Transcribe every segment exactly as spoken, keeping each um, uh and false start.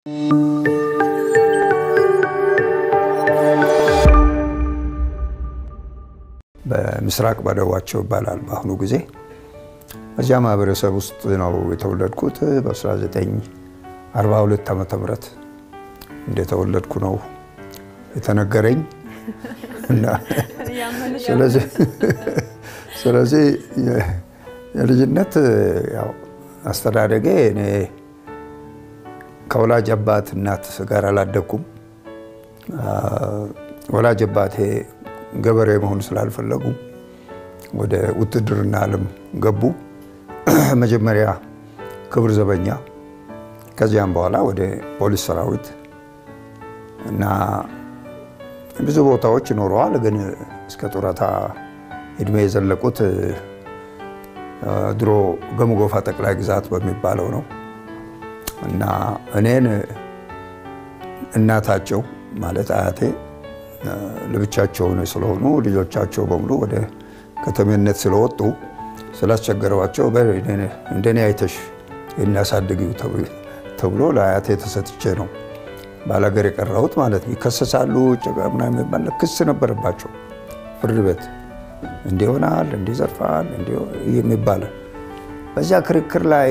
በምስራቅ ባደዋቸው ይባላል በአሁኑ ጊዜ በዚያ ማህበረሰብ ውስጥ ነው የተወለድኩት በ1942 ዓመተ ምህረት እንደተወለድኩ ነው የተነገረኝ እና ስለዚህ ስለዚህ የልጅነት ያው አስተዳደጌ እኔ ከወላጅ አባት እናት ጋር አላደኩም ወላጅ አባቴ ገበሬ መሆን ስላልፈለጉ ወደ ውትድርና ዓለም ገቡ መጀመሪያ ክብር ዘበኛ ከዚያም በኋላ ወደ ፖሊስ ሰራዊት እና ብዙ ቦታዎች ኖረዋል ግን እስከ ጡረታ እድሜ የዘለቁት ድሮ ገሙጎፋ ጠቅላይ ግዛት በሚባለው ነው እና እኔን እናታቸው ማለት አያቴ ለብቻቸው ነው ስለሆኑ ልጆቻቸው በሙሉ ወደ ከተሜነት ስለወጡ ስላስቸገሯቸው እንደኔ አይተሽ እናሳድጊው ተብሎ ለአያቴ ተሰጥቼ ነው ባላገር የቀረሁት ማለት ነው ይከሰሳሉ ጨጋምና የሚባል ክስ ነበርባቸው ፍርድ ቤት እንዲሆናል እንዲዘርፋል እንዲው የሚባል በዚያ ክርክር ላይ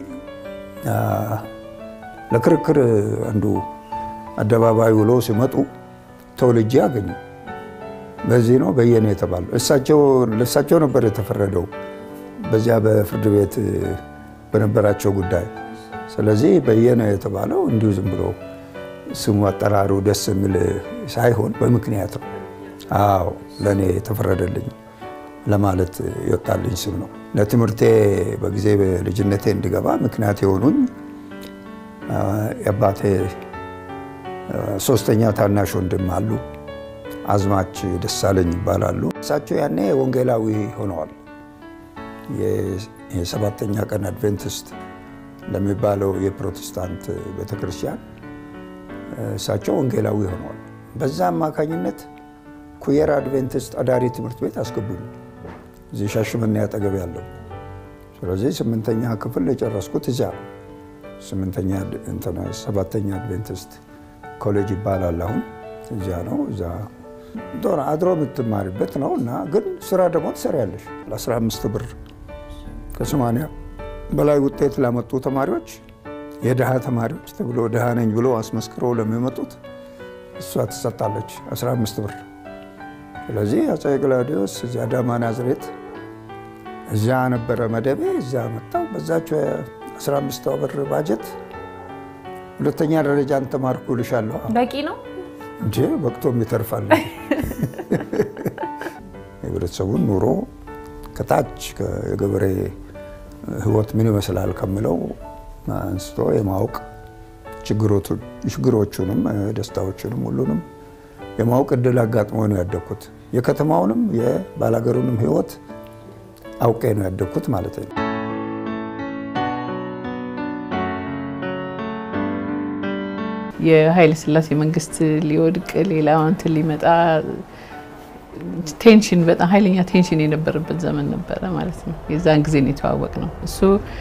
ለክርክር አንዱ አደባባይ ውሎ ሲመጡ ተወልጄ አገኙ በዚህ ነው በየነ የተባለው እሳቸው ለሳቸው ነበር የተፈረደው በዚያ በፍርድ ቤት በነበራቸው ጉዳይ ስለዚህ በየነ የተባለው እንዲሁ ዝም ብሎ ስሙ አጠራሩ ደስ የሚል ሳይሆን በምክንያት ነው አዎ ለኔ ተፈረደልኝ ለማለት ይወጣልኝ ስም ነው ለትምርቴ በጊዜ በልጅነቴ እንድገባ ምክንያት የሆኑኝ ያባቴ ሶስተኛ ታናሽ ወንድም አሉ አዝማች ደሳለኝ ይባላሉ እሳቸው ያኔ ወንጌላዊ ሆነዋል የሰባተኛ ቀን አድቬንቲስት ለሚባለው የፕሮቴስታንት ቤተክርስቲያን እሳቸው ወንጌላዊ ሆነዋል በዛ አማካኝነት ኩየር አድቬንቲስት አዳሪ ትምህርት ቤት አስገቡኝ እዚህ ሻሽመኔ ያጠገብ ያለው ስለዚህ ስምንተኛ ክፍል የጨረስኩት እዚያ ስምንተኛ እንተና ሰባተኛ አድቬንቲስት ኮሌጅ ይባላል አሁን እዚያ ነው እዛ ዶራ አድሮ የምትማሪበት ነውና ግን ስራ ደግሞ ትሰሪያለሽ ለ15 ብር ከሰማንያ በላይ ውጤት ላመጡ ተማሪዎች የደሃ ተማሪዎች ተብሎ ደሃ ነኝ ብሎ አስመስክረው ለሚመጡት እሷ ትሰጣለች አስራ አምስት ብር ስለዚህ አፄ ግላውዲዮስ እዚያ አዳማ ናዝሬት እዚያ ነበረ መደቤ እዚያ መጣው በዛቸው አስራ አምስት ብር ባጀት ሁለተኛ ደረጃን ተማርኩ ልሻለሁ በቂ ነው እንጂ ወቅቱም ይተርፋል የህብረተሰቡን ኑሮ ከታች ከገበሬ ህይወት ምን ይመስላል ከመለው አንስቶ የማውቅ ችግሮቹ ችግሮቹንም ደስታዎቹንም ሁሉንም የማውቅ እድል አጋጥሞ ነው ያደኩት የከተማውንም የባላገሩንም ህይወት አውቄ ነው ያደኩት ማለት ነው የኃይለ ሥላሴ መንግስት ሊወድቅ ሌላው እንትን ሊመጣ ቴንሽን በጣም ኃይለኛ ቴንሽን የነበረበት ዘመን ነበር ማለት ነው የዛን ጊዜ ነው የተዋወቅነው እሱ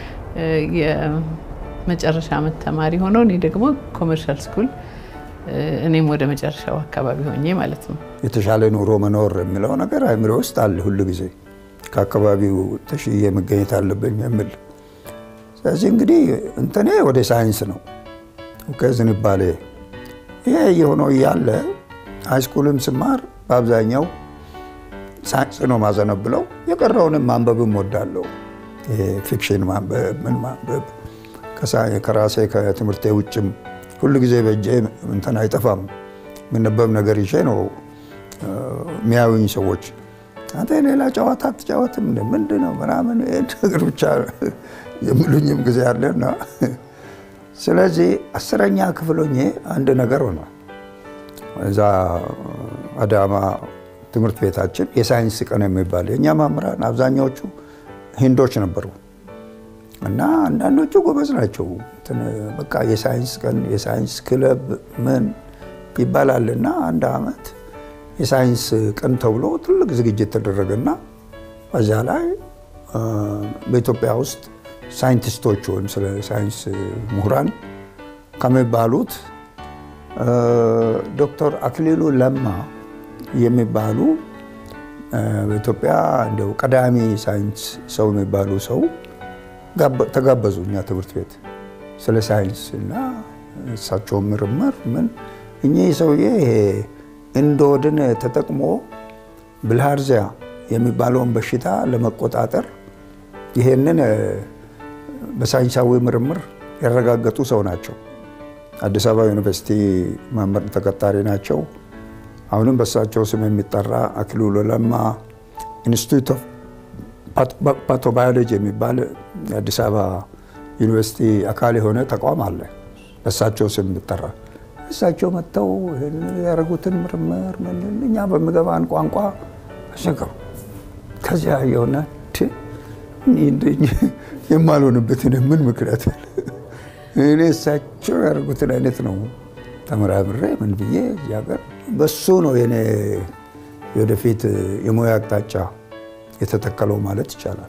የመጨረሻ ዓመት ተማሪ ሆኖ እኔ ደግሞ ኮመርሻል ስኩል እኔም ወደ መጨረሻው አካባቢ ሆኜ ማለት ነው የተሻለ ኑሮ መኖር የሚለው ነገር አይምሮ ውስጥ አለ ሁሉ ጊዜ ከአካባቢው ተሽዬ መገኘት አለብኝ የሚል ስለዚህ እንግዲህ እንተኔ ወደ ሳይንስ ነው ከዝን ይባለ ይሄ የሆነው ያለ ሃይስኩልም ስማር በአብዛኛው ሳይንስ ነው ማዘነብለው የቀረውንም ማንበብም ወዳለው ፊክሽን ማንበብ ምን ማንበብ ከሳይ ከራሴ ከትምህርቴ ውጭም ሁሉ ጊዜ በእጄ እንተን አይጠፋም ምንነበብ ነገር ይዤ ነው ሚያዩኝ ሰዎች አንተ ሌላ ጨዋታ ተጫወትም ምንድነው ምናምን ነገር ብቻ የሚሉኝም ጊዜ አለና ስለዚህ አስረኛ ክፍል ሆኜ አንድ ነገር ሆነ እዛ አዳማ ትምህርት ቤታችን የሳይንስ ቀን የሚባል የኛ መምህራን አብዛኛዎቹ ሂንዶች ነበሩ እና አንዳንዶቹ ጎበዝ ናቸው በቃ የሳይንስ ቀን የሳይንስ ክለብ ምን ይባላልና አንድ አመት የሳይንስ ቀን ተብሎ ትልቅ ዝግጅት ተደረገና በዛ ላይ በኢትዮጵያ ውስጥ ሳይንቲስቶች ወይም ስለ ሳይንስ ምሁራን ከሚባሉት ዶክተር አክሊሉ ለማ የሚባሉ በኢትዮጵያ እንደው ቀዳሚ ሳይንስ ሰው የሚባሉ ሰው ተጋበዙ እኛ ትምህርት ቤት ስለ ሳይንስ እና እሳቸው ምርምር ምን እኚህ ሰውዬ እንዶድን ተጠቅሞ ብልሃርዚያ የሚባለውን በሽታ ለመቆጣጠር ይሄንን በሳይንሳዊ ምርምር ያረጋገጡ ሰው ናቸው። አዲስ አበባ ዩኒቨርሲቲ መምህር ተቀጣሪ ናቸው። አሁንም በሳቸው ስም የሚጠራ አክሊሉ ለማ ኢንስቲትዩት ኦፍ ፓቶባዮሎጂ የሚባል አዲስ አበባ ዩኒቨርሲቲ አካል የሆነ ተቋም አለ በሳቸው ስም የሚጠራ። እሳቸው መጥተው ያረጉትን ምርምር ምን እኛ በሚገባን ቋንቋ አሸከሩ። ከዚያ የሆነ እንደኝ የማልሆንበትን ምን ምክንያት እኔ እሳቸው ያረጉትን አይነት ነው ተመራምሬ ምን ብዬ ያገር በሱ ነው የኔ ወደፊት የሙያ አቅጣጫ የተተከለው ማለት ይቻላል።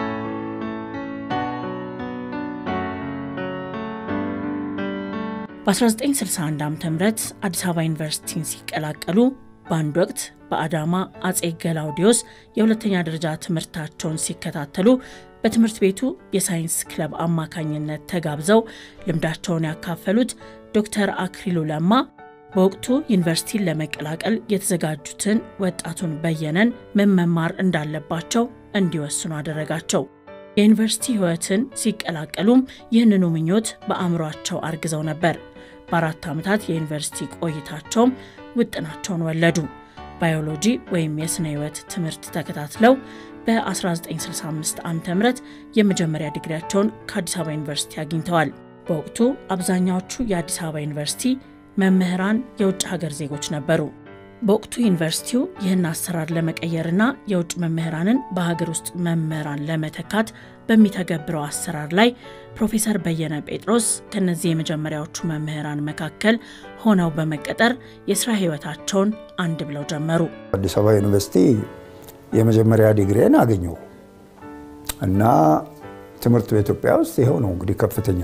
በ1961 ዓመተ ምህረት አዲስ አበባ ዩኒቨርሲቲን ሲቀላቀሉ በአንድ ወቅት በአዳማ አጼ ገላውዲዮስ የሁለተኛ ደረጃ ትምህርታቸውን ሲከታተሉ በትምህርት ቤቱ የሳይንስ ክለብ አማካኝነት ተጋብዘው ልምዳቸውን ያካፈሉት ዶክተር አክሊሉ ለማ በወቅቱ ዩኒቨርሲቲን ለመቀላቀል የተዘጋጁትን ወጣቱን በየነን ምን መማር እንዳለባቸው እንዲወስኑ አደረጋቸው። የዩኒቨርሲቲ ህይወትን ሲቀላቀሉም ይህንኑ ምኞት በአእምሯቸው አርግዘው ነበር። በአራት ዓመታት የዩኒቨርሲቲ ቆይታቸውም ውጥናቸውን ወለዱ። ባዮሎጂ ወይም የስነ ህይወት ትምህርት ተከታትለው በ1965 ዓመተ ምህረት የመጀመሪያ ዲግሪያቸውን ከአዲስ አበባ ዩኒቨርሲቲ አግኝተዋል። በወቅቱ አብዛኛዎቹ የአዲስ አበባ ዩኒቨርሲቲ መምህራን የውጭ ሀገር ዜጎች ነበሩ። በወቅቱ ዩኒቨርሲቲው ይህን አሰራር ለመቀየርና የውጭ መምህራንን በሀገር ውስጥ መምህራን ለመተካት በሚተገብረው አሰራር ላይ ፕሮፌሰር በየነ ጴጥሮስ ከነዚህ የመጀመሪያዎቹ መምህራን መካከል ሆነው በመቀጠር የሥራ ህይወታቸውን አንድ ብለው ጀመሩ። አዲስ አበባ ዩኒቨርሲቲ የመጀመሪያ ዲግሪን አገኘው እና ትምህርት በኢትዮጵያ ውስጥ ይሄው ነው እንግዲህ ከፍተኛ።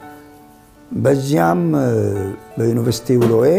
በዚያም በዩኒቨርሲቲ ውሎዬ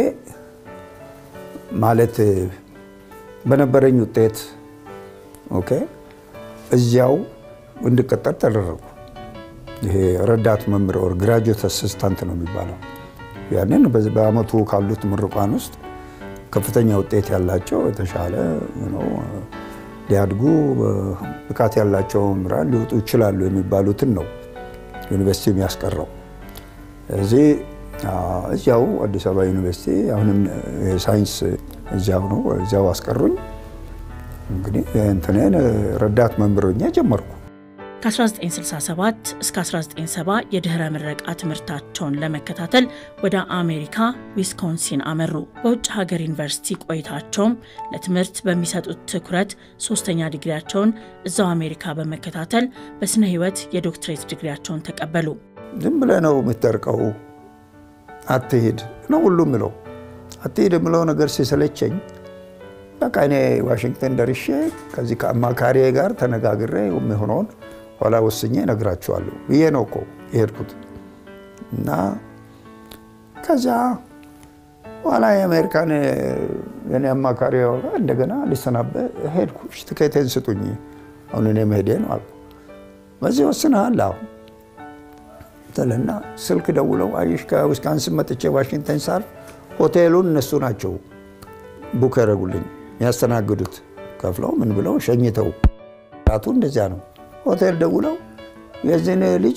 ማለት በነበረኝ ውጤት ኦኬ እዚያው እንድቀጠር ተደረኩ። ይሄ ረዳት መምህር or graduate assistant ነው የሚባለው። ያንን በአመቱ ካሉት ምሩቃን ውስጥ ከፍተኛ ውጤት ያላቸው የተሻለ ነው ሊያድጉ ብቃት ያላቸው መምህራን ሊወጡ ይችላሉ የሚባሉትን ነው ዩኒቨርሲቲ የሚያስቀረው። እዚህ እዚያው አዲስ አበባ ዩኒቨርሲቲ አሁንም ሳይንስ እዚያው ነው እዚያው አስቀሩኝ። እንግዲህ እንትነን ረዳት መምህር ሆኜ ጀመርኩ። ከ1967 እስከ አስራ ዘጠኝ ሰባ የድህረ ምረቃ ትምህርታቸውን ለመከታተል ወደ አሜሪካ ዊስኮንሲን አመሩ። በውጭ ሀገር ዩኒቨርሲቲ ቆይታቸውም ለትምህርት በሚሰጡት ትኩረት ሶስተኛ ዲግሪያቸውን እዛው አሜሪካ በመከታተል በስነ ህይወት የዶክትሬት ዲግሪያቸውን ተቀበሉ። ዝም ብለህ ነው የምትጠርቀው አትሄድ ነው ሁሉ ምለው አትሄድ ምለው ነገር ሲሰለቸኝ በቃ እኔ ዋሽንግተን ደርሼ ከዚህ ከአማካሪዬ ጋር ተነጋግሬ የሚሆነውን ኋላ ወስኜ ነግራቸዋለሁ ይሄ ነው እኮ የሄድኩት እና ከዛ ኋላ የአሜሪካን የኔ አማካሪው እንደገና ሊሰናበ ሄድኩ። ትኬቴን ስጡኝ አሁን እኔ መሄዴ ነው አልኩ። በዚህ ወስነሃል አሁን ተለና ስልክ ደውለው አይሽ ከዊስኮንሲን መጥቼ ዋሽንግተን ሳር ሆቴሉን እነሱ ናቸው ቡክ ያደረጉልኝ ያስተናግዱት ከፍለው ምን ብለው ሸኝተው ራቱ እንደዚያ ነው። ሆቴል ደውለው የዚህን ልጅ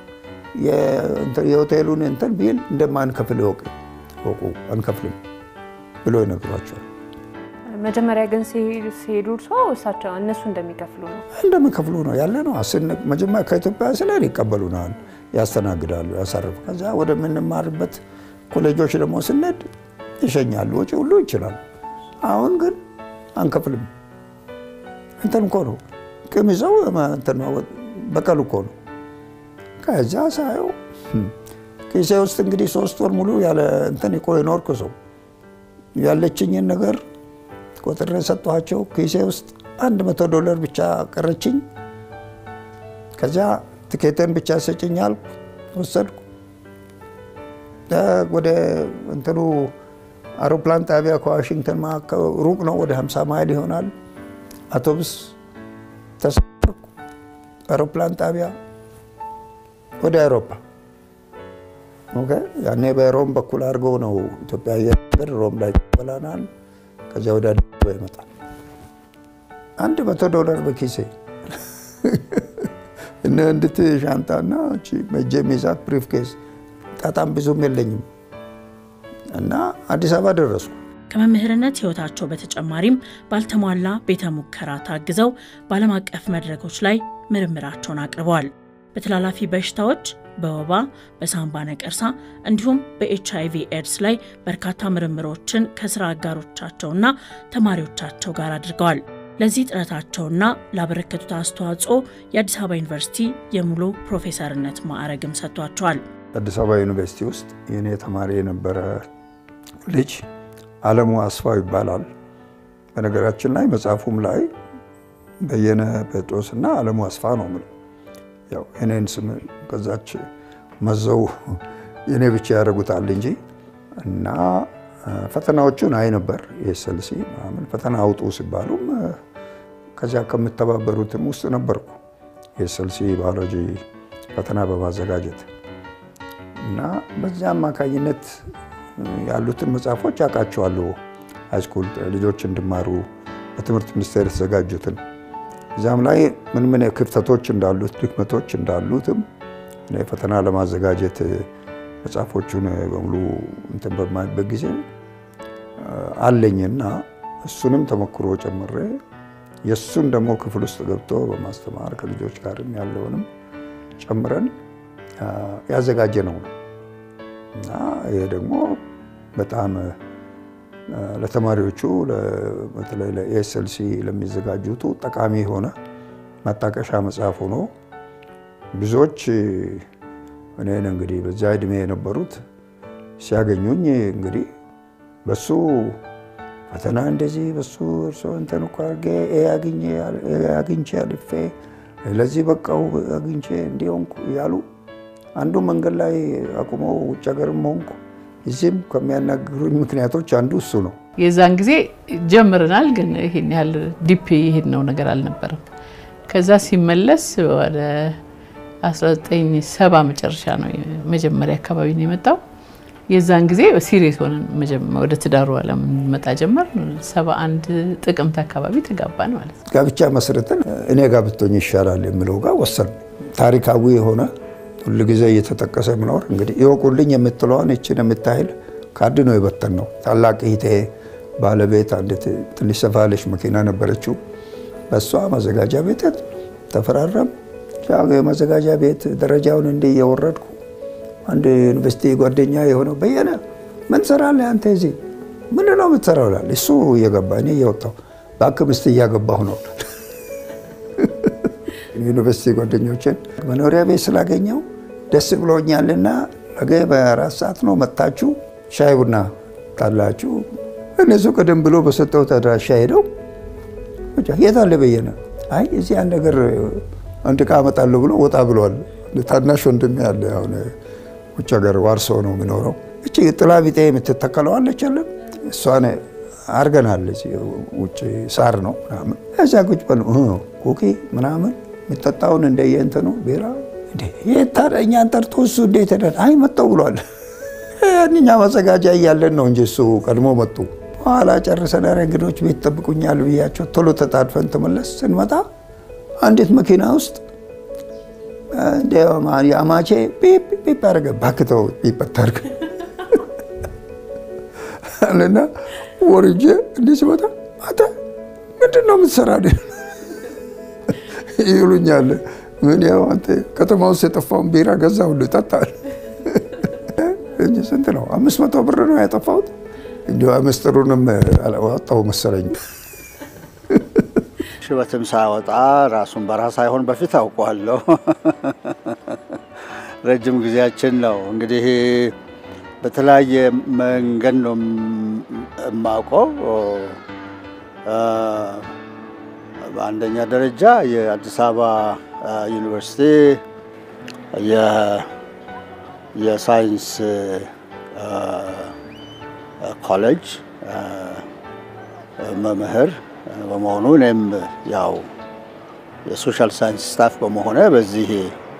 የሆቴሉን እንትን ቢል እንደማንከፍል ወቅ ወቁ አንከፍልም ብሎ ይነግሯቸዋል። መጀመሪያ ግን ሲሄዱ ሰው እሳቸው እነሱ እንደሚከፍሉ ነው እንደሚከፍሉ ነው ያለ ነው። አስነ መጀመሪያ ከኢትዮጵያ ስለኔ ይቀበሉናል ያስተናግዳሉ ያሳርፉ። ከዛ ወደ ምንማርበት ኮሌጆች ደግሞ ስንሄድ ይሸኛሉ ወጪ ሁሉ ይችላል። አሁን ግን አንከፍልም እንትን እኮ ነው ከሚዛው እንትን በቀሉ እኮ ነው። ከዛ ሳየው ኪሴ ውስጥ እንግዲህ ሶስት ወር ሙሉ ያለ እንትን ይቆይ ኖርኩ። ሰው ያለችኝን ነገር ቆጥሬ ሰጥቷቸው ኪሴ ውስጥ አንድ መቶ ዶላር ብቻ ቀረችኝ። ከዛ ትኬቴን ብቻ ሰጭኛል ወሰድኩ። ወደ እንትኑ አውሮፕላን ጣቢያ ከዋሽንግተን ማዕከል ሩቅ ነው፣ ወደ ሃምሳ ማይል ይሆናል። አውቶቡስ ተሳፈርኩ። አውሮፕላን ጣቢያ ወደ አውሮፓ። ኦኬ ያኔ በሮም በኩል አድርገው ነው ኢትዮጵያ አየር ሮም ላይ ተበላናል። ከዚያ ወደ አዲስ አበባ ይመጣል። አንድ መቶ ዶላር በኪሴ እነ እንድት ሻንጣና እቺ መጄ ሚዛት ብሪፍ ኬስ ጣጣም ብዙም የለኝም እና አዲስ አበባ ደረስኩ። ከመምህርነት ህይወታቸው በተጨማሪም ባልተሟላ ቤተ ሙከራ ታግዘው በዓለም አቀፍ መድረኮች ላይ ምርምራቸውን አቅርበዋል። በተላላፊ በሽታዎች፣ በወባ፣ በሳምባ ነቀርሳ እንዲሁም በኤችአይቪ ኤድስ ላይ በርካታ ምርምሮችን ከስራ አጋሮቻቸውና ተማሪዎቻቸው ጋር አድርገዋል። ለዚህ ጥረታቸውና ላበረከቱት አስተዋጽኦ የአዲስ አበባ ዩኒቨርሲቲ የሙሉ ፕሮፌሰርነት ማዕረግም ሰጥቷቸዋል። አዲስ አበባ ዩኒቨርሲቲ ውስጥ የኔ ተማሪ የነበረ ልጅ አለሙ አስፋው ይባላል። በነገራችን ላይ መጽሐፉም ላይ በየነ ጴጥሮስና አለሙ አስፋ ነው ማለት ያው እኔን ስም ከዛች መዘው የኔ ብቻ ያደርጉታል እንጂ እና ፈተናዎቹን አይ ነበር የኤስኤልሲ ማለት ፈተና አውጡ ሲባሉም ከዚያ ከምተባበሩትም ውስጥ ነበርኩ። የኤስኤልሲ ባዮሎጂ ፈተና በማዘጋጀት እና በዚያ አማካኝነት ያሉትን መጽሐፎች ያቃቸዋለሁ። ሃይስኩል ልጆች እንዲማሩ በትምህርት ሚኒስቴር የተዘጋጁትን እዛም ላይ ምን ምን ክፍተቶች እንዳሉት ድክመቶች እንዳሉትም ፈተና ለማዘጋጀት መጽሐፎቹን በሙሉ እንትን በማይበት ጊዜ አለኝና እሱንም ተሞክሮ ጨምሬ የሱን ደግሞ ክፍል ውስጥ ገብቶ በማስተማር ከልጆች ጋርም ያለውንም ጨምረን ያዘጋጀ ነው እና ይሄ ደግሞ በጣም ለተማሪዎቹ በተለይ ለኤስኤልሲ ለሚዘጋጁት ጠቃሚ ሆነ ማጣቀሻ መጽሐፍ ሆኖ ብዙዎች እኔን እንግዲህ በዛ እድሜ የነበሩት ሲያገኙኝ እንግዲህ በሱ ፈተና እንደዚህ በሱ እርሶ እንትን እኮ አድርጌ አግኝቼ አግኝቼ አልፌ ለዚህ በቃው አግኝቼ እንዲሆንኩ ያሉ አንዱ መንገድ ላይ አቁመው ውጭ ሀገርም ሆንኩ እዚህም ከሚያናግሩኝ ምክንያቶች አንዱ እሱ ነው። የዛን ጊዜ ጀምረናል፣ ግን ይሄን ያህል ዲፕ ይሄድነው ነገር አልነበረም። ከዛ ሲመለስ ወደ አስራ ዘጠኝ ሰባ መጨረሻ ነው መጀመሪያ አካባቢ ነው የመጣው። የዛን ጊዜ ሲሪየስ ሆነን መጀመሪያ ወደ ትዳሩ ዓለም መጣ ጀመር። ሰባ አንድ ጥቅምት አካባቢ ተጋባን ማለት ነው። ጋብቻ መስርተን እኔ ጋር ብትሆኝ ይሻላል የሚለው ጋር ወሰን ታሪካዊ የሆነ ሁሉ ጊዜ እየተጠቀሰ ምኖር እንግዲህ ይወቁልኝ የምትለዋን እቺን የምታህል ካርድ ነው የበተን ነው። ታላቅ እህቴ ባለቤት አንዲት ትንሽ ሰፋ ያለች መኪና ነበረችው። በሷ መዘጋጃ ቤት ተፈራረም። ቻው የመዘጋጃ ቤት ደረጃውን እንደ እየወረድኩ አንድ ዩኒቨርሲቲ ጓደኛ የሆነው በየነ ምን ሰራለህ አንተ እዚህ ምን ነው የምትሰራው ይላል። እሱ እየገባ እኔ እየወጣሁ ባክ ምስት እያገባሁ ነው። ዩኒቨርሲቲ ጓደኞችን መኖሪያ ቤት ስላገኘው ደስ ብሎኛልና ነገ በአራት ሰዓት ነው መጣችሁ ሻይ ቡና ካላችሁ እነሱ ቀደም ብሎ በሰጠው አድራሻ ሄደው የት አለ በየነ አይ እዚህ አንድ ነገር አንድ ዕቃ አመጣለሁ ብሎ ወጣ ብሏል። ታናሽ ወንድሜ ያለ አሁን ውጭ ሀገር ዋርሶ ነው የሚኖረው። እቺ ጥላ ቢጤ የምትተከለው አለች አለ እሷን አርገናል። እዚህ ውጭ ሳር ነው ምናምን እዛ ቁጭ ብሎ ኮኪ ምናምን የሚጠጣውን እንደየእንትኑ ቢራ እንዴ የታረኛን ጠርቶ እሱ እንዴት ሄደ አይ መጣው ብሏል። እኛ መዘጋጃ እያለን ነው እንጂ እሱ ቀድሞ መጡ። ኋላ ጨርሰን እንግዶች ቤት ጠብቁኛል ብያቸው ቶሎ ተጣድፈን ተመለስ ስንመጣ አንዲት መኪና ውስጥ እንደማ ያማቼ ፒፕ ፒፕ አረገ ባክተው ፒፕ ታርገ አለና ወርጄ እንዲህ ወጣ አታ ምንድነው የምትሰራው ይሉኛል። ምን ያው አንተ ከተማው የጠፋውን ቢራ ገዛው ልጠጣል እንጂ ስንት ነው አምስት መቶ ብር ነው ያጠፋሁት። እንዲሁ አምስጥሩንም አላወጣው መሰለኝ። ሽበትም ሳይወጣ ራሱን በራስ ሳይሆን በፊት አውቀዋለሁ። ረጅም ጊዜያችን ነው እንግዲህ በተለያየ መንገድ ነው የማውቀው። በአንደኛ ደረጃ የአዲስ አበባ ዩኒቨርሲቲ የሳይንስ ኮሌጅ መምህር በመሆኑ እኔም ያው የሶሻል ሳይንስ ስታፍ በመሆነ በዚህ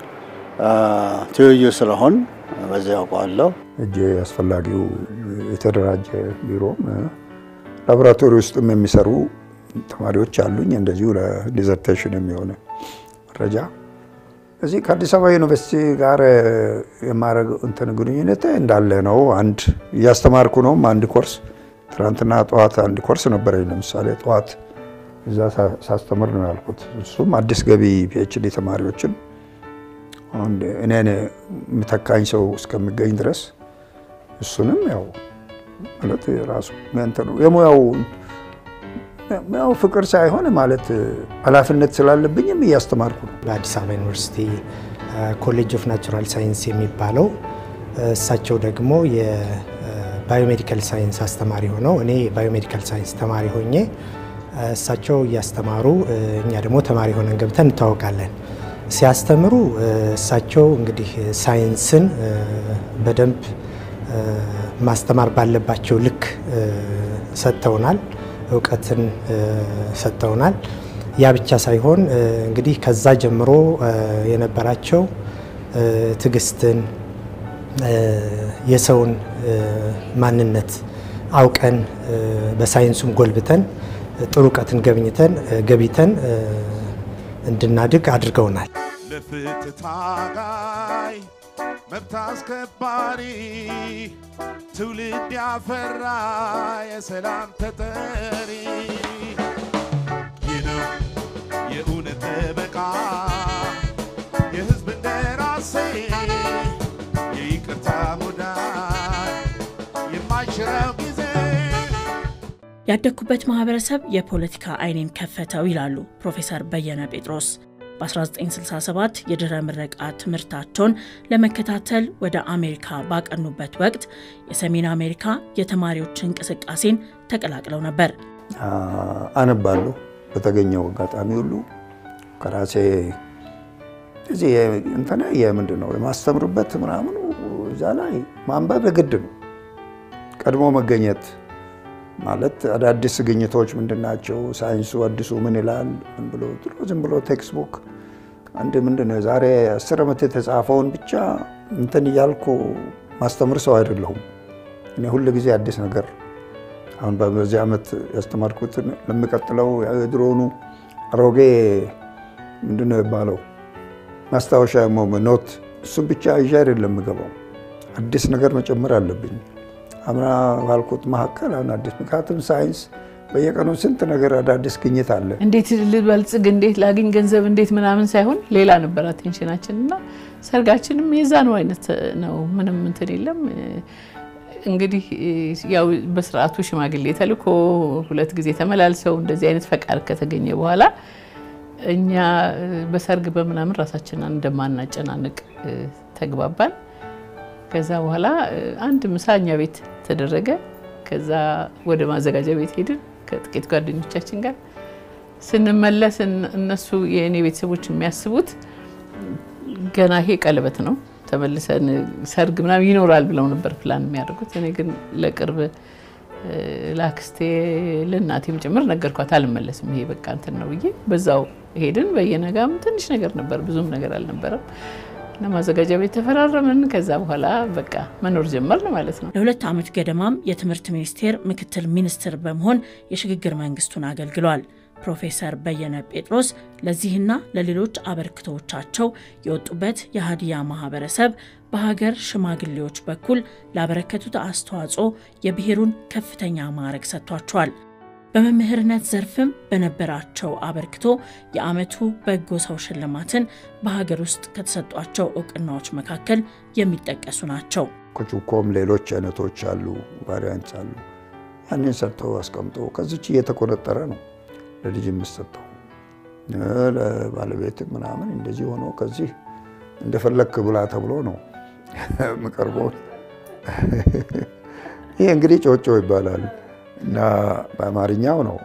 ትይዩ ስለሆን በዚህ አውቀዋለሁ። እጄ አስፈላጊው የተደራጀ ቢሮም ላቦራቶሪ ውስጥም የሚሰሩ ተማሪዎች አሉኝ። እንደዚሁ ለዲዘርቴሽን የሚሆነ መረጃ እዚህ ከአዲስ አበባ ዩኒቨርሲቲ ጋር የማረግ እንትን ግንኙነት እንዳለ ነው። አንድ ያስተማርኩ ነው አንድ ኮርስ ትናንትና ጠዋት አንድ ኮርስ ነበረኝ። ለምሳሌ ጠዋት እዛ ሳስተምር ነው ያልኩት። እሱም አዲስ ገቢ ፒኤችዲ ተማሪዎችን አንድ እኔን ምተካኝ ሰው እስከሚገኝ ድረስ እሱንም ያው ማለት ራሱ ምን ነው የሙያው ያው ፍቅር ሳይሆን ማለት ኃላፊነት ስላለብኝም እያስተማርኩ ነው። በአዲስ አበባ ዩኒቨርሲቲ ኮሌጅ ኦፍ ናቹራል ሳይንስ የሚባለው እሳቸው ደግሞ የባዮሜዲካል ሳይንስ አስተማሪ ሆነው እኔ ባዮሜዲካል ሳይንስ ተማሪ ሆኜ እሳቸው እያስተማሩ እኛ ደግሞ ተማሪ ሆነን ገብተን እንታወቃለን። ሲያስተምሩ እሳቸው እንግዲህ ሳይንስን በደንብ ማስተማር ባለባቸው ልክ ሰጥተውናል፣ እውቀትን ሰጥተውናል። ያ ብቻ ሳይሆን እንግዲህ ከዛ ጀምሮ የነበራቸው ትግስትን የሰውን ማንነት አውቀን በሳይንሱም ጎልብተን ጥሩ እውቀትን ገብኝተን ገቢተን እንድናድግ አድርገውናል። ለፍትህ ታጋይ መብት አስከባሪ ትውልድ ያፈራ የሰላም ተጠሪ ይህ ነው የእውነት ጠበቃ የሕዝብ እንደራሴ የይቅርታ ሙዳይ የማይሽረው ጊዜ። ያደኩበት ማህበረሰብ የፖለቲካ አይኔን ከፈተው ይላሉ ፕሮፌሰር በየነ ጴጥሮስ። በ1967 የድህረ ምረቃ ትምህርታቸውን ለመከታተል ወደ አሜሪካ ባቀኑበት ወቅት የሰሜን አሜሪካ የተማሪዎች እንቅስቃሴን ተቀላቅለው ነበር። አነባለሁ በተገኘው አጋጣሚ ሁሉ ከራሴ እዚህ እንተና የምንድነው የማስተምርበት ምናምን እዛ ላይ ማንበብ ግድ ነው። ቀድሞ መገኘት ማለት አዳዲስ ግኝቶች ምንድናቸው፣ ሳይንሱ አዲሱ ምን ይላል ምን ብሎ ዝም ብሎ ቴክስት ቡክ አንድ ምንድነው ዛሬ አስር ዓመት የተጻፈውን ብቻ እንትን ያልኩ ማስተምር ሰው አይደለሁም። እኔ ሁሉ ጊዜ አዲስ ነገር አሁን በዚህ ዓመት ያስተማርኩት ለሚቀጥለው የድሮኑ አሮጌ ምንድነው ባለው ማስታወሻ ኖት እሱ ብቻ ይዤ አይደለም የምገባው፣ አዲስ ነገር መጨመር አለብኝ። አምና ባልኩት መሐከል አሁን አዲስ ምክንያቱም ሳይንስ በየቀኑ ስንት ነገር አዳዲስ ግኝት አለ። እንዴት ልበልጽግ እንዴት ላግኝ ገንዘብ እንዴት ምናምን ሳይሆን ሌላ ነበር አቴንሽናችንና ሰርጋችንም የዛኑ አይነት ነው። ምንም እንትን የለም። እንግዲህ ያው በስርዓቱ ሽማግሌ ተልኮ ሁለት ጊዜ ተመላልሰው እንደዚህ አይነት ፈቃድ ከተገኘ በኋላ እኛ በሰርግ በመናምን ራሳችንን እንደማናጨናንቅ ተግባባን። ከዛ በኋላ አንድ ምሳኛ ቤት ተደረገ። ከዛ ወደ ማዘጋጃ ቤት ሄድን ከጥቂት ጓደኞቻችን ጋር ስንመለስ እነሱ የኔ ቤተሰቦች የሚያስቡት ገና ይሄ ቀለበት ነው ተመልሰን ሰርግ ምናምን ይኖራል ብለው ነበር ፕላን የሚያደርጉት። እኔ ግን ለቅርብ ላክስቴ ለናቴም ጭምር ነገርኳት አልመለስም ይሄ በቃ እንትን ነው ብዬ በዛው ሄድን። በየነጋም ትንሽ ነገር ነበር ብዙም ነገር አልነበረም። ለማዘጋጃ ቤት ተፈራረምን። ከዛ በኋላ በቃ መኖር ጀመርን ማለት ነው። ለሁለት ዓመት ገደማም የትምህርት ሚኒስቴር ምክትል ሚኒስትር በመሆን የሽግግር መንግስቱን አገልግሏል። ፕሮፌሰር በየነ ጴጥሮስ ለዚህና ለሌሎች አበርክቶቻቸው የወጡበት የሃዲያ ማህበረሰብ በሀገር ሽማግሌዎች በኩል ላበረከቱት አስተዋጽኦ የብሔሩን ከፍተኛ ማዕረግ ሰጥቷቸዋል። በመምህርነት ዘርፍም በነበራቸው አበርክቶ የዓመቱ በጎ ሰው ሽልማትን በሀገር ውስጥ ከተሰጧቸው እውቅናዎች መካከል የሚጠቀሱ ናቸው። ኮቹኮም ሌሎች አይነቶች አሉ፣ ቫሪያንት አሉ። ያንን ሰርተው አስቀምጠው ከዚች እየተቆነጠረ ነው ለልጅ የምሰጠው ለባለቤት ምናምን እንደዚህ ሆኖ ከዚህ እንደፈለክ ብላ ተብሎ ነው መቀርበው። ይሄ እንግዲህ ጮጮ ይባላል እና በአማርኛው ነው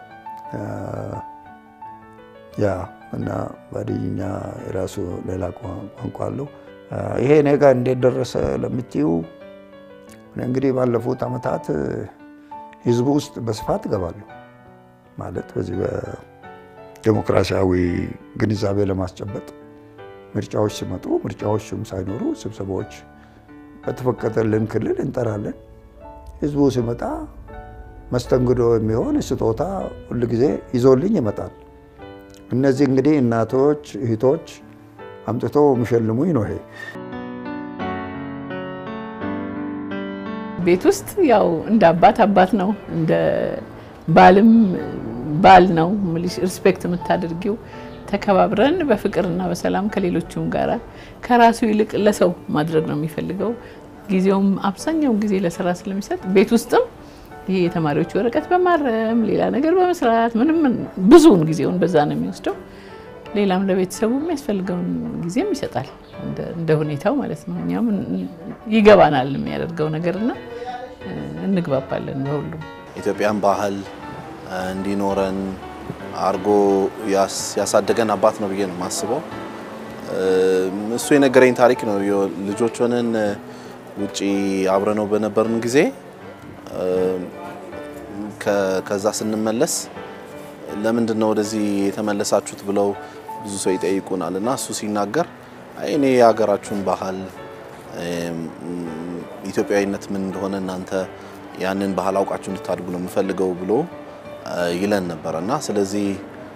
ያ እና ባዲኛ ራሱ ሌላ ቋንቋ አለው። ይሄ ነገ እንዴት ደረሰ ለምትዩ እንግዲህ ባለፉት አመታት ህዝቡ ውስጥ በስፋት ገባሉ ማለት በዚህ በዲሞክራሲያዊ ግንዛቤ ለማስጨበጥ ምርጫዎች ሲመጡ ምርጫዎችም ሳይኖሩ ስብሰባዎች በተፈቀደልን ክልል እንጠራለን ህዝቡ ሲመጣ መስተንግዶ የሚሆን ስጦታ ሁሉ ጊዜ ይዞልኝ ይመጣል እነዚህ እንግዲህ እናቶች እህቶች አምጥቶ ምሸልሙኝ ነው ይሄ ቤት ውስጥ ያው እንደ አባት አባት ነው እንደ ባልም ባል ነው ምልሽ ሪስፔክት የምታደርጊው ተከባብረን በፍቅርና በሰላም ከሌሎቹም ጋራ ከራሱ ይልቅ ለሰው ማድረግ ነው የሚፈልገው ጊዜውም አብዛኛው ጊዜ ለስራ ስለሚሰጥ ቤት ውስጥም ይሄ የተማሪዎች ወረቀት በማረም ሌላ ነገር በመስራት ምንም ብዙውን ጊዜውን በዛ ነው የሚወስደው ሌላም ለቤተሰቡ የሚያስፈልገውን ጊዜም ይሰጣል እንደ እንደ ሁኔታው ማለት ነው እኛም ይገባናል የሚያደርገው ነገርና እንግባባለን በሁሉ ኢትዮጵያን ባህል እንዲኖረን አርጎ ያሳደገን አባት ነው ብዬ ነው ማስበው እሱ የነገረኝ ታሪክ ነው ልጆች ሆነን ውጪ አብረነው በነበርን ጊዜ ከዛ ስንመለስ ለምንድን ነው ወደዚህ የተመለሳችሁት ብለው ብዙ ሰው ይጠይቁናልና እሱ ሲናገር አይኔ ያገራችሁን ባህል ኢትዮጵያዊነት ምን እንደሆነ እናንተ ያንን ባህል አውቃችሁ እንድታድጉ ነው የምፈልገው ብሎ ይለን ነበርና ስለዚህ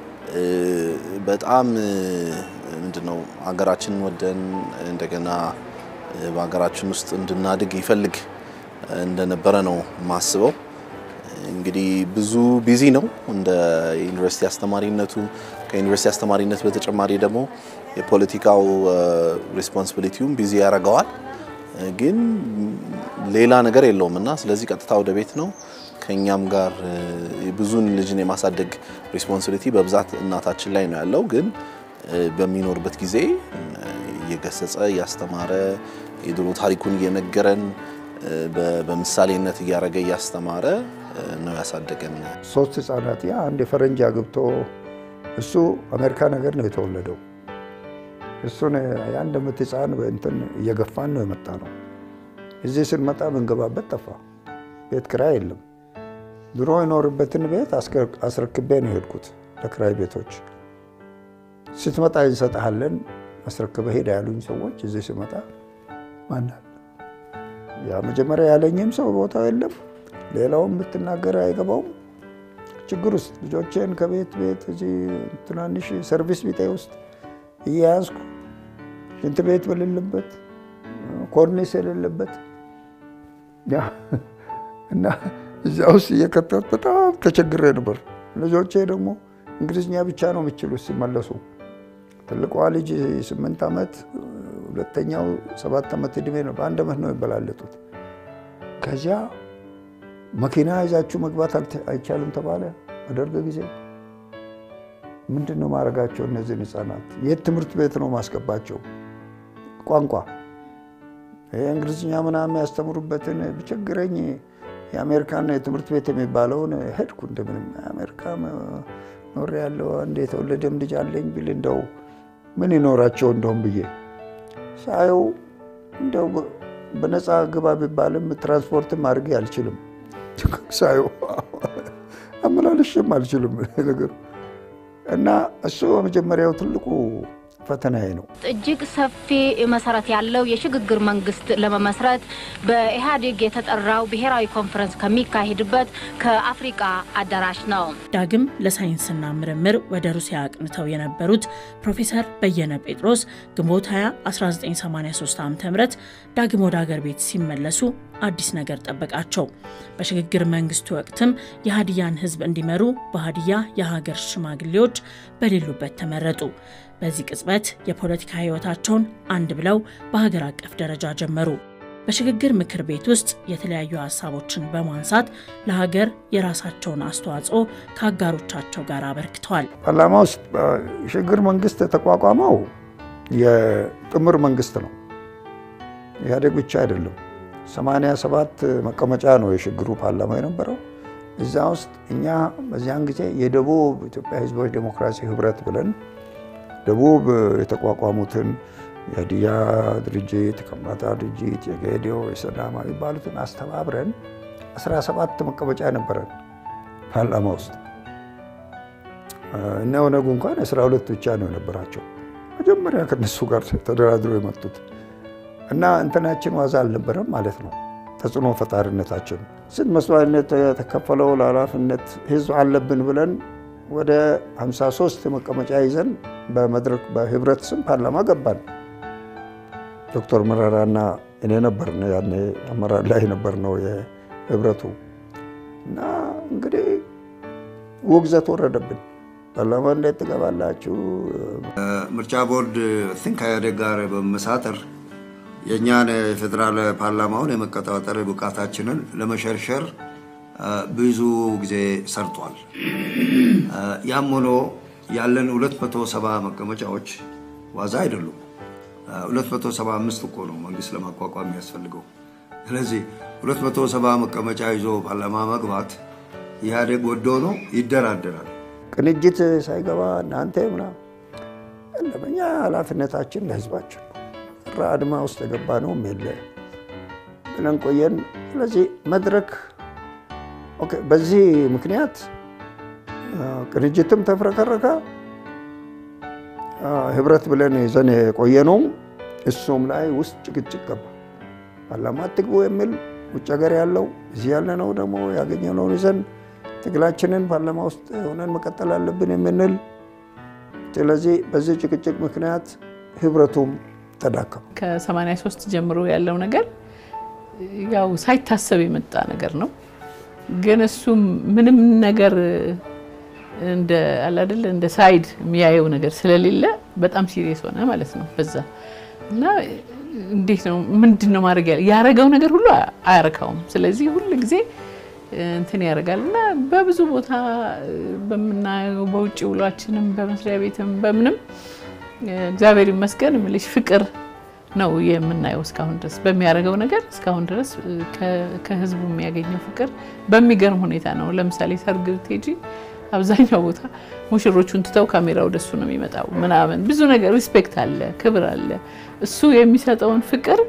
በጣም ምንድነው አገራችንን ወደን እንደገና በአገራችን ውስጥ እንድናድግ ይፈልግ እንደነበረ ነው ማስበው እንግዲህ ብዙ ቢዚ ነው እንደ ዩኒቨርሲቲ አስተማሪነቱ ከዩኒቨርሲቲ አስተማሪነት በተጨማሪ ደግሞ የፖለቲካው ሪስፖንሲቢሊቲውም ቢዚ ያረጋዋል ግን ሌላ ነገር የለውምና ስለዚህ ቀጥታ ወደ ቤት ነው ከኛም ጋር ብዙን ልጅን የማሳደግ ሪስፖንሲቢሊቲ በብዛት እናታችን ላይ ነው ያለው ግን በሚኖርበት ጊዜ የገሰጸ ያስተማረ የድሮ ታሪኩን እየነገረን በምሳሌነት ያረገ ያስተማረ ነው ያሳደገን ሶስት ህፃናት ያ አንድ ፈረንጅ አግብቶ እሱ አሜሪካ ነገር ነው የተወለደው እሱን ያን ደምትፃን በእንትን እየገፋን ነው የመጣ ነው እዚህ ስንመጣ መንገባበት ጠፋ ቤት ክራይ የለም ድሮ ይኖርበትን ቤት አስረክቤ ነው ሄድኩት ለክራይ ቤቶች ስትመጣ ይሰጣለን አስረክበ ሄዳ ያሉኝ ሰዎች እዚህ ሲመጣ ማናል ያ መጀመሪያ ያለኝም ሰው ቦታው የለም ሌላውም ብትናገር አይገባውም ችግር ውስጥ ልጆቼን ከቤት ቤት እዚህ ትናንሽ ሰርቪስ ቤት ውስጥ እያያዝኩ ሽንት ቤት በሌለበት ኮርኒስ የሌለበት ያ እና እዛው እየከተት በጣም ተቸግሬ ነበር ልጆቼ ደግሞ እንግሊዝኛ ብቻ ነው የሚችሉት ሲመለሱ ትልቋ ልጅ ስምንት አመት ሁለተኛው ሰባት አመት እድሜ ነው በአንድ አመት ነው ይበላለጡት ከዚያ መኪና ይዛችሁ መግባት አይቻልም ተባለ ወደርገ ጊዜ ምንድነው ማረጋቸው እነዚህ ህፃናት የት ትምህርት ቤት ነው ማስገባቸው ቋንቋ እንግሊዝኛ ምናምን ያስተምሩበትን ብቸግረኝ የአሜሪካን የትምህርት ቤት የሚባለውን ሄድኩ እንደምንም አሜሪካ ኖር ያለው እንዴት ወለደም ልጅ አለኝ ቢል እንደው ምን ይኖራቸው እንደውም ብዬ ሳይው እንደው በነፃ ግባ ቢባልም ትራንስፖርት ማድረግ ያልችልም ሳይው አመላለሽም አልችልም ነገር እና እሱ መጀመሪያው ትልቁ ፈተናዬ ነው እጅግ ሰፊ መሰረት ያለው የሽግግር መንግስት ለመመስረት በኢህአዴግ የተጠራው ብሔራዊ ኮንፈረንስ ከሚካሄድበት ከአፍሪካ አዳራሽ ነው ዳግም ለሳይንስና ምርምር ወደ ሩሲያ አቅንተው የነበሩት ፕሮፌሰር በየነ ጴጥሮስ ግንቦት ሃያ አስራ ዘጠኝ ሰማንያ ሶስት ዓመተ ምህረት ዳግም ወደ ሀገር ቤት ሲመለሱ አዲስ ነገር ጠበቃቸው በሽግግር መንግስቱ ወቅትም የሃዲያን ህዝብ እንዲመሩ በሃዲያ የሀገር ሽማግሌዎች በሌሉበት ተመረጡ በዚህ ቅጽበት የፖለቲካ ህይወታቸውን አንድ ብለው በሀገር አቀፍ ደረጃ ጀመሩ በሽግግር ምክር ቤት ውስጥ የተለያዩ ሐሳቦችን በማንሳት ለሀገር የራሳቸውን አስተዋጽኦ ካጋሮቻቸው ጋር አበርክተዋል ፓርላማ ውስጥ የሽግግር መንግስት ተቋቋመው የጥምር መንግስት ነው ኢህአዴግ ብቻ አይደለም ሰማንያ ሰባት መቀመጫ ነው የሽግግሩ ፓርላማ የነበረው እዛ ውስጥ እኛ በዚያን ጊዜ የደቡብ ኢትዮጵያ ህዝቦች ዲሞክራሲ ህብረት ብለን ደቡብ የተቋቋሙትን የሃዲያ ድርጅት ከማታ ድርጅት የጌዲዮ የሰላማ ይባሉትን አስተባብረን አስራ ሰባት መቀመጫ ነበረን ፓርላማ ውስጥ እና ወነጉ እንኳን አስራ ሁለት ብቻ ነው የነበራቸው መጀመሪያ ከነሱ ጋር ተደራድሮ የመጡት እና እንትናችን ዋዛ አልነበረም ማለት ነው ተጽዕኖ ፈጣሪነታችን ስንት መስዋዕትነት ተከፈለው ለኃላፊነት ህዝብ አለብን ብለን ወደ ሃምሳ ሶስት መቀመጫ ይዘን በመድረክ በህብረት ስም ፓርላማ ገባን ዶክተር መረራና እኔ ነበርነ ያኔ አመራር ላይ ነበርነው የህብረቱ እና እንግዲህ ወግዘት ወረደብን ፓርላማ እንዴት ትገባላችሁ ምርጫ ቦርድ think ከኢህአዴግ ጋር በመሳተር የኛን ፌደራል ፓርላማውን የመቀጣጠር ብቃታችንን ለመሸርሸር ብዙ ጊዜ ሰርቷል ያም ሆኖ ያለን ሁለት መቶ ሰባ መቀመጫዎች ዋዛ አይደሉም ሁለት መቶ ሰባ አምስት እኮ ነው መንግስት ለማቋቋም ያስፈልገው ስለዚህ ሁለት መቶ ሰባ መቀመጫ ይዞ ፓርላማ መግባት ኢህአዴግ ወዶ ነው ይደራደራል ቅንጅት ሳይገባ እናንተ ምና ለኛ ኃላፊነታችን ለህዝባችን ራድማ ውስጥ ገባ ነው ሜለ ብለን ቆየን ስለዚህ መድረክ ኦኬ በዚህ ምክንያት ቅንጅትም ተፈረከረከ ህብረት ብለን ይዘን ቆየነው እሱም ላይ ውስጥ ጭቅጭቅ ገባ ፓርላማ ትግቡ የሚል ውጭ ሀገር ያለው እዚህ ያለነው ደግሞ ያገኘነው ይዘን ትግላችንን ፓርላማ ውስጥ ሆነን መቀጠል አለብን የምንል ስለዚህ በዚህ ጭቅጭቅ ምክንያት ህብረቱም ተዳከመ ከ83 ጀምሮ ያለው ነገር ያው ሳይታሰብ የመጣ ነገር ነው ግን እሱ ምንም ነገር እንደ አላደለ እንደ ሳይድ የሚያየው ነገር ስለሌለ በጣም ሲሪየስ ሆነ ማለት ነው በዛ እና እንዴት ነው ምንድነው ማድረግ ያረጋው ነገር ሁሉ አያረካውም ስለዚህ ሁሉ ጊዜ እንትን ያረጋልና በብዙ ቦታ በመናየው በውጭ ውሏችንም በመስሪያ ቤትም በምንም እግዚአብሔር ይመስገን ምልሽ ፍቅር ነው የምናየው እስካሁን ድረስ በሚያረጋው ነገር እስካሁን ድረስ ከህዝቡ የሚያገኘው ፍቅር በሚገርም ሁኔታ ነው ለምሳሌ ሰርግ ቴጂ አብዛኛው ቦታ ሙሽሮቹን ትተው ካሜራው ወደሱ ነው የሚመጣው ምናምን ብዙ ነገር ሪስፔክት አለ ክብር አለ እሱ የሚሰጠውን ፍቅር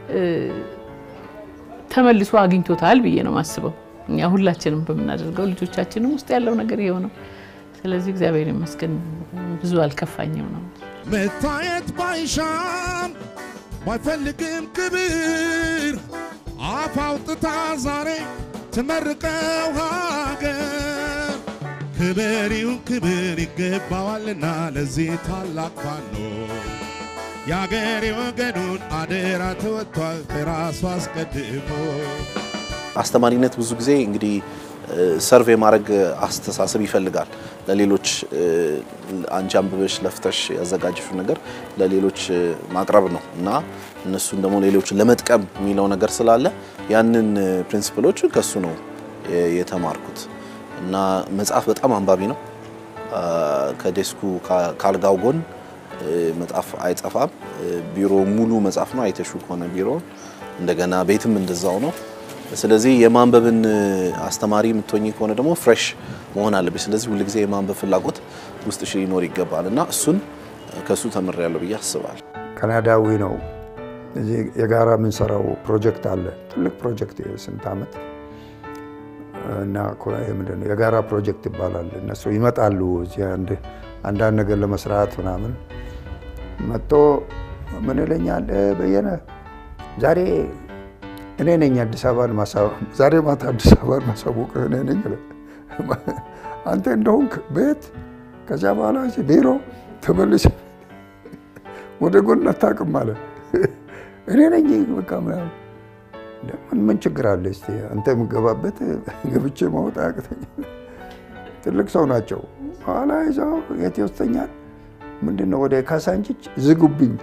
ተመልሶ አግኝቶታል ብዬ ነው ማስበው እኛ ሁላችንም በመናደርገው ልጆቻችንም ውስጥ ያለው ነገር ይሄው ነው ስለዚህ እግዚአብሔር ይመስገን ብዙ አልከፋኝም ነው መታየት ባይሻም ባይፈልግም ክብር አፋውጥታ ዛሬ ተመርቀው ሀገር ክብሪው ክብር ይገባዋልና ለዚህ ታላቅ ፋኖ ያገሬ ወገኑን አደራ ተወጥቷል ተራሱ አስቀድሞ አስተማሪነት ብዙ ጊዜ እንግዲህ ሰርቬይ ማድረግ አስተሳሰብ ይፈልጋል ለሌሎች አንቺ አንብበሽ ለፍተሽ ያዘጋጀሽው ነገር ለሌሎች ማቅረብ ነው እና እነሱን ደግሞ ሌሎችን ለመጥቀም የሚለው ነገር ስላለ ያንን ፕሪንሲፕሎች ከሱ ነው የተማርኩት እና መጽሐፍ በጣም አንባቢ ነው ከዴስኩ ካልጋው ጎን መጽሐፍ አይጠፋም ቢሮ ሙሉ መጽሐፍ ነው አይተሹ ከሆነ ቢሮ እንደገና ቤትም እንደዛው ነው ስለዚህ የማንበብን አስተማሪ ምትሆኚ ከሆነ ደግሞ ፍሬሽ መሆን አለበት ስለዚህ ሁሉ ጊዜ የማንበብ ፍላጎት ውስጥሽ ሊኖር ይገባልና እሱን ከሱ ተመረያለሁ ብዬ አስባለሁ ካናዳዊ ነው እዚህ የጋራ ምን ሰራው ፕሮጀክት አለ ትልቅ ፕሮጀክት ስንት አመት እና ኮራይ ምንድነው የጋራ ፕሮጀክት ይባላል እነሱ ይመጣሉ እዚህ አንድ አንዳንድ ነገር ለመስራት ምናምን መጥቶ ምን ይለኛል በየነ ዛሬ እኔ ነኝ አዲስ አበባን ማሳው ዛሬ ማታ አዲስ አበባን ማሳውቅ እኔ ነኝ አንተ እንደሆንክ ቤት ከዛ በኋላ እዚህ ቢሮ ተመልሰ ወደ ጎን አታውቅም ማለት እኔ ነኝ በቃ ምናምን ምን ምን ችግር አለ እስቲ አንተ ምገባበት ገብቼ ማውጣት አቅተኝ ትልቅ ሰው ናቸው ኋላ ይዘው የት ይወስደኛል ምንድነው ወደ ካሳንቺች ዝጉብኝ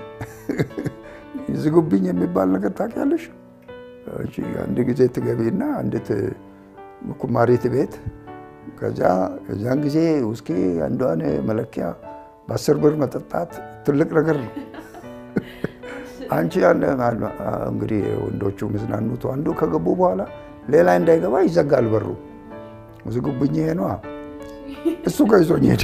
ዝጉብኝ የሚባል ነገር ታውቂያለሽ እሺ አንድ ጊዜ ትገቢና አንዲት ኩማሪት ቤት ከዛ እዛን ጊዜ ውስኪ አንዷን መለኪያ በአስር ብር መጠጣት ትልቅ ነገር ነው አንቺ ያለ እንግዲህ ወንዶቹ ምዝናኑት አንዱ ከገቡ በኋላ ሌላ እንዳይገባ ይዘጋል በሩ ዝጉብኝ ይሄ ነው እሱ ከይዞኝ ሄደ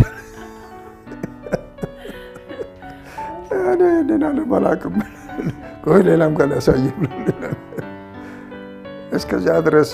እኔ ደና ለማላቅም ቆይ ሌላም ጋር ያሳየኝ እስከዚያ ድረስ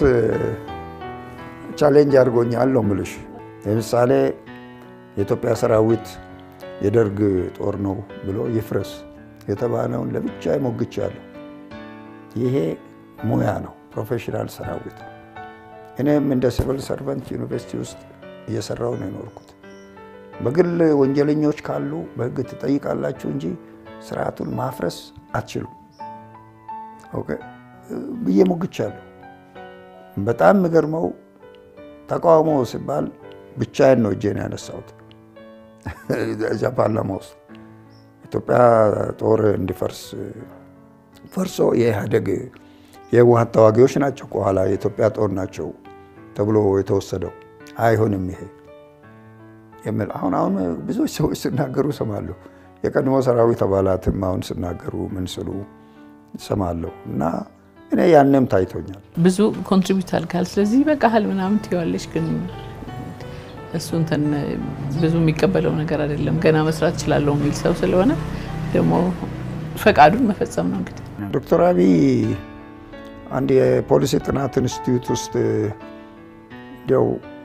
ቻሌንጅ አድርጎኛል ነው የምልሽ። ለምሳሌ የኢትዮጵያ ሰራዊት የደርግ ጦር ነው ብሎ ይፍረስ የተባለውን ለብቻ ይሞግቻለሁ። ይሄ ሙያ ነው፣ ፕሮፌሽናል ሰራዊት። እኔም እንደ ሲቪል ሰርቫንት ዩኒቨርሲቲ ውስጥ እየሰራው ነው የኖርኩት። በግል ወንጀለኞች ካሉ በህግ ትጠይቃላችሁ እንጂ ስርዓቱን ማፍረስ አትችሉም። ኦኬ ብዬ ሞግቻለሁ። በጣም የሚገርመው ተቃውሞ ሲባል ብቻዬን ነው እጄን ያነሳሁት። እዚያ ፓርላማ ውስጥ ኢትዮጵያ ጦር እንዲፈርስ ፈርሶ የኢህአዴግ የህወሓት ተዋጊዎች ናቸው ከኋላ የኢትዮጵያ ጦር ናቸው ተብሎ የተወሰደው አይሆንም ይሄ የሚል አሁን አሁን ብዙ ሰዎች ሲናገሩ ሰማለሁ። የቀድሞ ሰራዊት አባላትም አሁን ሲናገሩ ምን ስሉ ሰማለሁ እና እኔ ያንንም ታይቶኛል። ብዙ ኮንትሪቢዩት አልካል ስለዚህ በቃል ምናምን ትይዋለሽ ግን እሱ እንትን ብዙ የሚቀበለው ነገር አይደለም። ገና መስራት ይችላልው የሚል ሰው ስለሆነ ደግሞ ፈቃዱን መፈጸም ነው እንግዲህ። ዶክተር አብይ አንድ የፖሊሲ ጥናት ኢንስቲትዩት ውስጥ ደው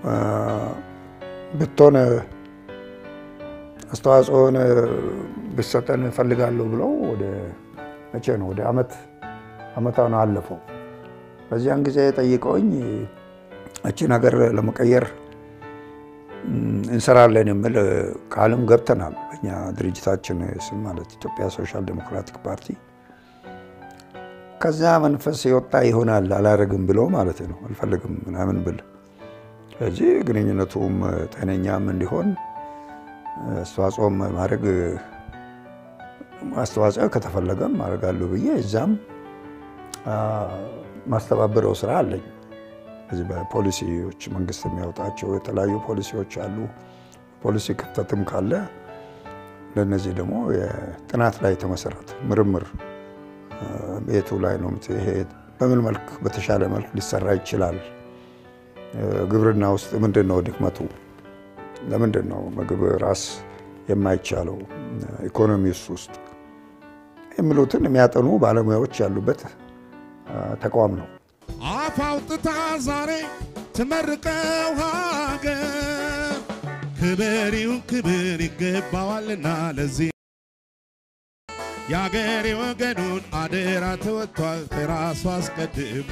ብትሆነ አስተዋጽኦን ብሰጠን ፈልጋለሁ ብለው ወደ መቼ ነው ወደ አመት አመታው ነው አለፈው። በዚያን ጊዜ ጠይቀውኝ እቺ ነገር ለመቀየር እንሰራለን የሚል ቃልም ገብተናል። በእኛ ድርጅታችን ስም ማለት ኢትዮጵያ ሶሻል ዴሞክራቲክ ፓርቲ ከዛ መንፈስ ይወጣ ይሆናል አላረግም ብሎ ማለት ነው አልፈልግም ምናምን ብል ስለዚህ ግንኙነቱም ጤነኛም እንዲሆን አስተዋጽኦም ማድረግ አስተዋጽኦ ከተፈለገም ማድረጋለሁ ብዬ እዛም ማስተባበረው ስራ አለኝ። እዚህ በፖሊሲዎች መንግስት የሚያወጣቸው የተለያዩ ፖሊሲዎች አሉ። ፖሊሲ ክፍተትም ካለ ለነዚህ ደግሞ የጥናት ላይ ተመሰረተ ምርምር ቤቱ ላይ ነው ይሄ በምን መልክ በተሻለ መልክ ሊሰራ ይችላል፣ ግብርና ውስጥ ምንድነው ድክመቱ፣ ለምንድነው ምግብ ራስ የማይቻለው ኢኮኖሚ ውስጥ የሚሉትን የሚያጠኑ ባለሙያዎች ያሉበት ተቋም ነው። አፍ አውጥታ ዛሬ ትመርቀው ሀገር ክብሪው ክብር ይገባዋልና ለዚህ ያገሬ ወገኑን አደራ ተወጥቷል ከራሱ አስቀድሞ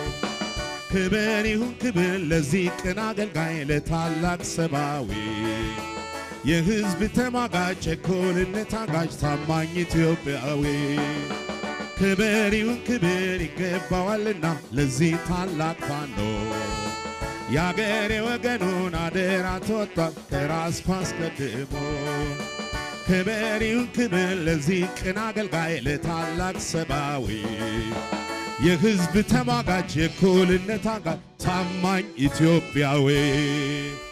ክብሪው ክብር ለዚህ ቅን አገልጋይ ለታላቅ ሰባዊ የህዝብ ተማጋጭ እኩልነት አጋጭ ታማኝ ኢትዮጵያዊ ክብሪው ክብር ይገባዋልና ለዚህ ታላቅ ፋኖ ያገሬ ወገኑን አደራ ተወጥቷል ከራሱ አስቀድሞ ክብሪው ክብር ለዚህ ቅን አገልጋይ ለታላቅ ሰባዊ የህዝብ ተማጋጭ የእኩልነት አጋጭ ታማኝ ኢትዮጵያዊ